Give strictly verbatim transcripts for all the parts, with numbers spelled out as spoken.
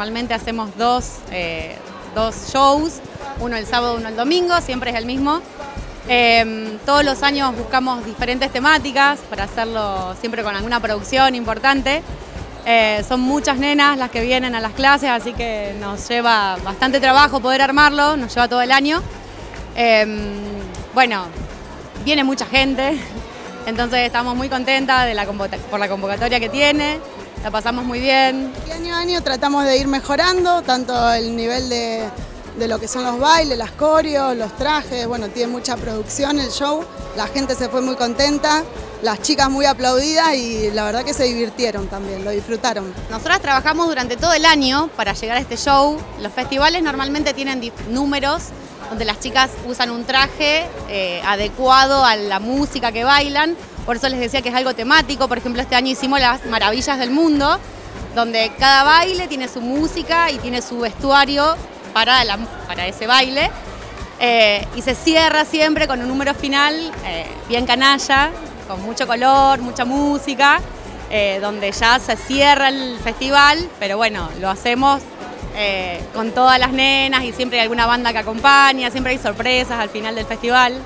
normalmente hacemos dos, eh, dos shows, uno el sábado, uno el domingo, siempre es el mismo. Eh, todos los años buscamos diferentes temáticas para hacerlo siempre con alguna producción importante. Eh, son muchas nenas las que vienen a las clases, así que nos lleva bastante trabajo poder armarlo, nos lleva todo el año. Eh, bueno, viene mucha gente, entonces estamos muy contentas de la por la convocatoria que tiene, la pasamos muy bien. Y año a año tratamos de ir mejorando, tanto el nivel de, de lo que son los bailes, las coreos, los trajes, bueno, tiene mucha producción el show, la gente se fue muy contenta, las chicas muy aplaudidas y la verdad que se divirtieron también, lo disfrutaron. Nosotras trabajamos durante todo el año para llegar a este show. Los festivales normalmente tienen números donde las chicas usan un traje eh, adecuado a la música que bailan, por eso les decía que es algo temático. Por ejemplo, este año hicimos las Maravillas del Mundo, donde cada baile tiene su música y tiene su vestuario para, la, para ese baile, eh, y se cierra siempre con un número final eh, bien canalla, con mucho color, mucha música, eh, donde ya se cierra el festival, pero bueno, lo hacemos Eh, con todas las nenas y siempre hay alguna banda que acompaña, siempre hay sorpresas al final del festival.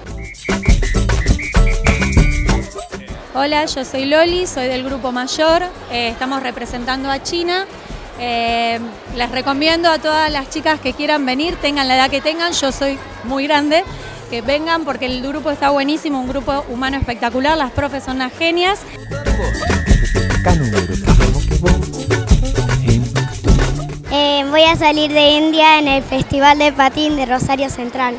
Hola, yo soy Loli, soy del Grupo Mayor, eh, estamos representando a China. Eh, les recomiendo a todas las chicas que quieran venir, tengan la edad que tengan, yo soy muy grande, que vengan porque el grupo está buenísimo, un grupo humano espectacular, las profes son unas genias. Eh, voy a salir de India en el Festival de Patín de Rosario Central.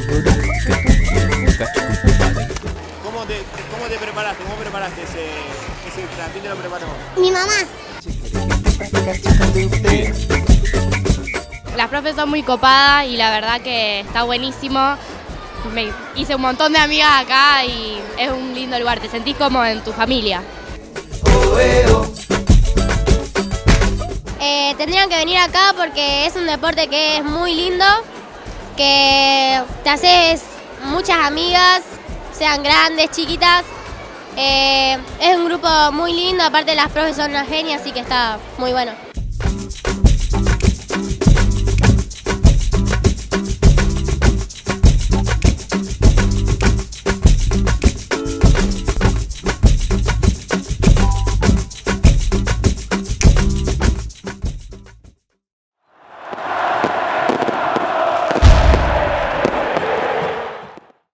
¿Cómo te, cómo te preparaste? ¿Cómo preparaste ese, ese plan? ¿Quién te lo preparó? Mi mamá. Las profes son muy copadas y la verdad que está buenísimo. Me hice un montón de amigas acá y es un lindo lugar, te sentís como en tu familia. Eh, tendrían que venir acá porque es un deporte que es muy lindo, que te haces muchas amigas, sean grandes, chiquitas. Eh, es un grupo muy lindo, aparte las profes son unas genias, así que está muy bueno.